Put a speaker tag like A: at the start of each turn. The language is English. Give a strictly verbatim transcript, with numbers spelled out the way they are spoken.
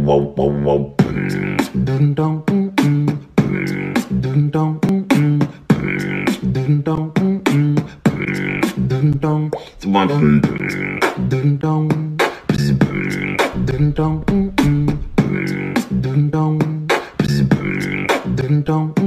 A: Dun dong, mm mm. Dun dong, mm mm. Dun dong, mm mm. Dun dong, dun dong. Dun dong, mm mm. Dun dong, dun dong.